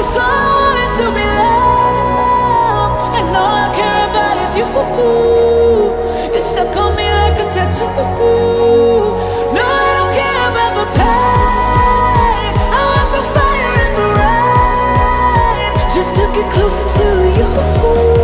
'cause all I want is to be loved, and all I care about is you. You stuck on me like a tattoo. No, I don't care about the pain. I want the fire and the rain, just to get closer to you.